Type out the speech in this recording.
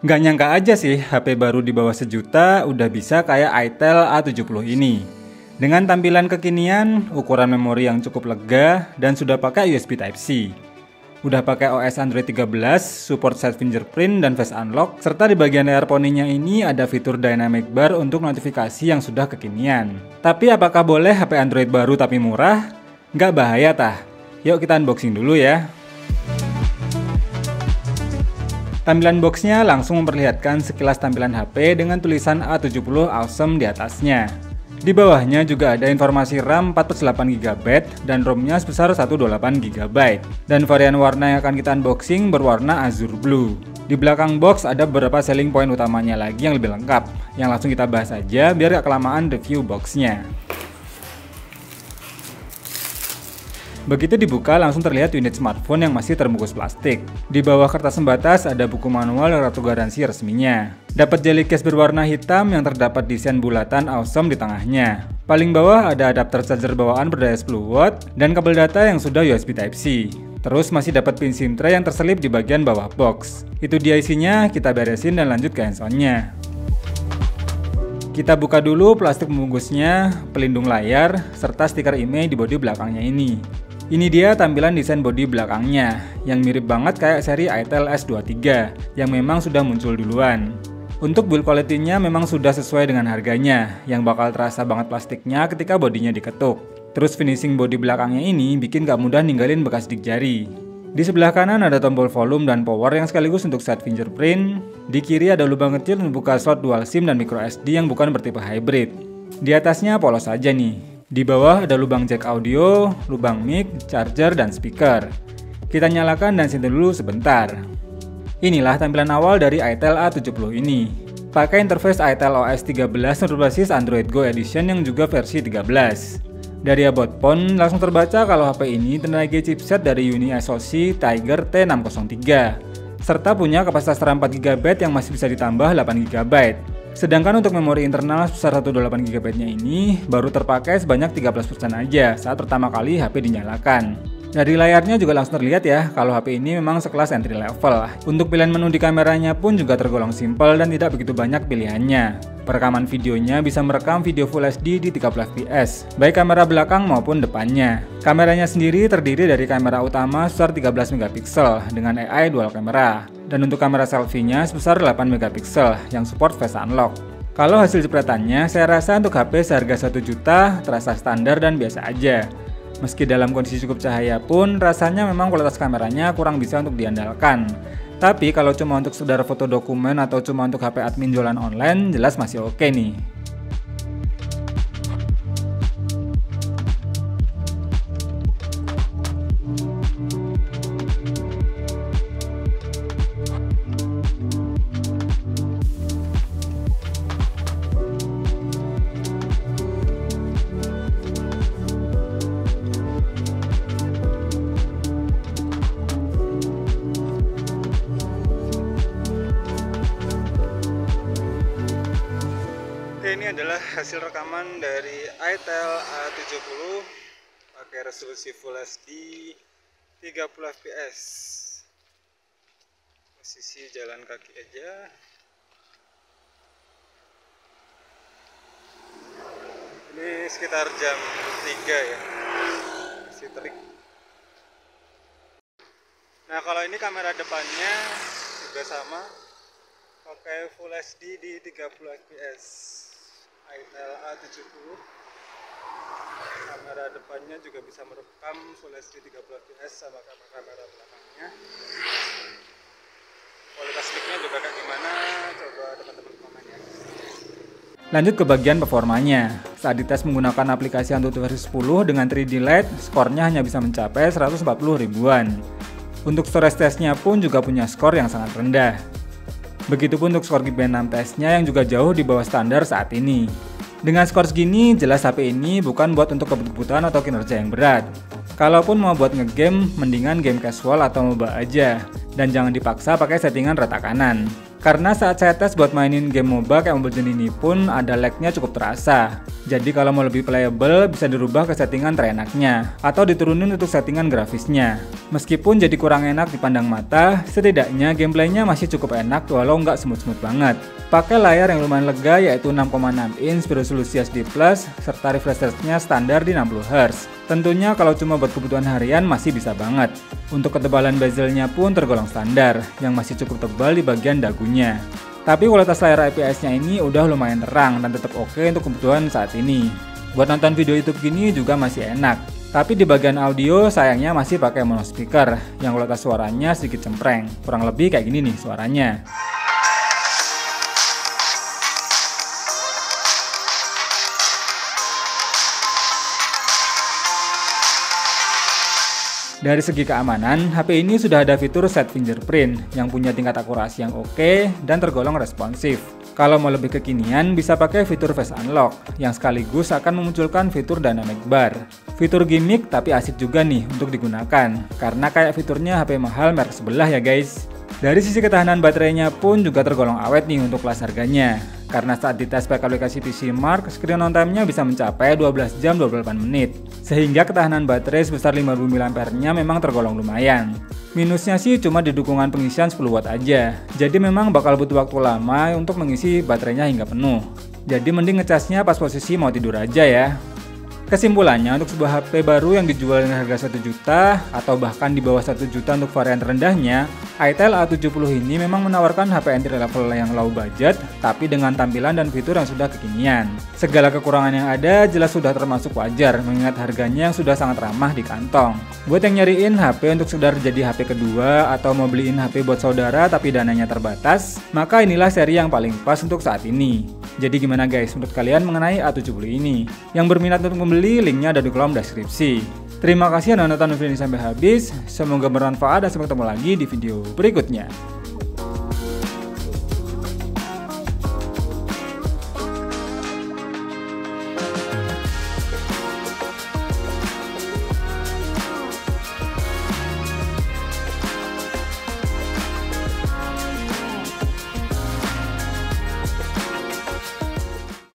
Nggak nyangka aja sih HP baru di bawah sejuta udah bisa kayak Itel A70 ini. Dengan tampilan kekinian, ukuran memori yang cukup lega, dan sudah pakai USB Type-C. Udah pakai OS Android 13, support side fingerprint dan face unlock, serta di bagian layar poninya ini ada fitur dynamic bar untuk notifikasi yang sudah kekinian. Tapi apakah boleh HP Android baru tapi murah? Nggak bahaya tah? Yuk kita unboxing dulu ya. Tampilan boxnya langsung memperlihatkan sekilas tampilan HP dengan tulisan A70 Awesome di atasnya. Di bawahnya juga ada informasi RAM 4/8 GB dan ROM-nya sebesar 128 GB. Dan varian warna yang akan kita unboxing berwarna Azure Blue. Di belakang box ada beberapa selling point utamanya lagi yang lebih lengkap, yang langsung kita bahas aja biar gak kelamaan review boxnya. Begitu dibuka langsung terlihat unit smartphone yang masih terbungkus plastik. Di bawah kertas pembatas ada buku manual dan kartu garansi resminya. Dapat jelly case berwarna hitam yang terdapat desain bulatan Awesome di tengahnya. Paling bawah ada adapter charger bawaan berdaya 10 watt dan kabel data yang sudah USB Type-C. Terus masih dapat pin SIM tray yang terselip di bagian bawah box. Itu dia isinya, kita beresin dan lanjut ke hands-on-nya. Kita buka dulu plastik pembungkusnya, pelindung layar, serta stiker IMEI di bodi belakangnya ini. Ini dia tampilan desain bodi belakangnya, yang mirip banget kayak seri Itel S23, yang memang sudah muncul duluan. Untuk build quality-nya memang sudah sesuai dengan harganya, yang bakal terasa banget plastiknya ketika bodinya diketuk. Terus finishing bodi belakangnya ini bikin gak mudah ninggalin bekas sidik jari. Di sebelah kanan ada tombol volume dan power yang sekaligus untuk side fingerprint. Di kiri ada lubang kecil untuk buka slot dual SIM dan micro SD yang bukan bertipe hybrid. Di atasnya polos aja nih. Di bawah ada lubang jack audio, lubang mic, charger, dan speaker. Kita nyalakan dan sentuh dulu sebentar. Inilah tampilan awal dari Itel A70 ini. Pakai interface Itel OS 13 berbasis Android Go Edition yang juga versi 13. Dari about phone langsung terbaca kalau HP ini tenaga chipset dari Uni SoC Tiger T603, serta punya kapasitas RAM 4 GB yang masih bisa ditambah 8 GB. Sedangkan untuk memori internal sebesar 128 GB-nya ini baru terpakai sebanyak 13% aja saat pertama kali HP dinyalakan. Dari layarnya juga langsung terlihat ya kalau HP ini memang sekelas entry level. Untuk pilihan menu di kameranya pun juga tergolong simpel dan tidak begitu banyak pilihannya. Perekaman videonya bisa merekam video Full HD di 30 fps, baik kamera belakang maupun depannya. Kameranya sendiri terdiri dari kamera utama sebesar 13 MP dengan AI dual kamera. Dan untuk kamera selfie-nya sebesar 8 MP yang support face unlock. Kalau hasil jepretannya, saya rasa untuk HP seharga 1 juta terasa standar dan biasa aja. Meski dalam kondisi cukup cahaya pun, rasanya memang kualitas kameranya kurang bisa untuk diandalkan. Tapi kalau cuma untuk sekedar foto dokumen atau cuma untuk HP admin jualan online, jelas masih oke nih. Ini adalah hasil rekaman dari Itel A70 pakai resolusi Full HD 30 fps. Posisi jalan kaki aja. Ini sekitar jam 3 ya. Masih terik. Nah, kalau ini kamera depannya juga sama, pakai Full HD di 30 fps. Itel A70. Kamera depannya juga bisa merekam Full HD 30 fps sama kamera belakangnya. Kualitas mic-nya juga kayak gimana? Coba teman-teman komen ya. Lanjut ke bagian performanya. Saat dites menggunakan aplikasi Antutu versi 10 dengan 3D Lite, skornya hanya bisa mencapai 140 ribuan. Untuk storage testnya pun juga punya skor yang sangat rendah. Begitupun untuk skor Geekbench 6 testnya yang juga jauh di bawah standar saat ini. Dengan skor segini, jelas HP ini bukan buat untuk kebut-kebutan atau kinerja yang berat. Kalaupun mau buat ngegame, mendingan game casual atau MOBA aja. Dan jangan dipaksa pakai settingan rata kanan. Karena saat saya tes buat mainin game MOBA kayak Mobile Legends ini pun ada lag-nya cukup terasa. Jadi kalau mau lebih playable bisa dirubah ke settingan terenaknya atau diturunin untuk settingan grafisnya. Meskipun jadi kurang enak dipandang mata, setidaknya gameplaynya masih cukup enak walau nggak smooth-smooth banget. Pakai layar yang lumayan lega yaitu 6,6 inch beresolusi HD+, serta refresh rate-nya standar di 60Hz. Tentunya kalau cuma buat kebutuhan harian masih bisa banget. Untuk ketebalan bezelnya pun tergolong standar, yang masih cukup tebal di bagian dagunya. Tapi kualitas layar IPS-nya ini udah lumayan terang dan tetap oke untuk kebutuhan saat ini. Buat nonton video YouTube gini juga masih enak. Tapi di bagian audio sayangnya masih pakai mono speaker, yang kualitas suaranya sedikit cempreng. Kurang lebih kayak gini nih suaranya. Dari segi keamanan, HP ini sudah ada fitur set fingerprint yang punya tingkat akurasi yang oke dan tergolong responsif. Kalau mau lebih kekinian, bisa pakai fitur Face Unlock yang sekaligus akan memunculkan fitur Dynamic Bar. Fitur gimmick tapi asik juga nih untuk digunakan, karena kayak fiturnya HP mahal merek sebelah ya guys. Dari sisi ketahanan baterainya pun juga tergolong awet nih untuk kelas harganya. Karena saat dites pakai aplikasi PC Mark, screen on time-nya bisa mencapai 12 jam 28 menit. Sehingga ketahanan baterai sebesar 5000 mAh-nya memang tergolong lumayan. Minusnya sih cuma di dukungan pengisian 10 watt aja. Jadi memang bakal butuh waktu lama untuk mengisi baterainya hingga penuh. Jadi mending ngecasnya pas posisi mau tidur aja ya. Kesimpulannya, untuk sebuah HP baru yang dijual dengan harga 1 juta atau bahkan di bawah 1 juta untuk varian terendahnya, ITEL A70 ini memang menawarkan HP entry level yang low budget, tapi dengan tampilan dan fitur yang sudah kekinian. Segala kekurangan yang ada jelas sudah termasuk wajar, mengingat harganya yang sudah sangat ramah di kantong. Buat yang nyariin HP untuk sekedar jadi HP kedua atau mau beliin HP buat saudara tapi dananya terbatas, maka inilah seri yang paling pas untuk saat ini. Jadi gimana guys menurut kalian mengenai A70 ini? Yang berminat untuk membeli, linknya ada di kolom deskripsi. Terima kasih yang nonton video ini sampai habis, semoga bermanfaat dan sampai ketemu lagi di video berikutnya.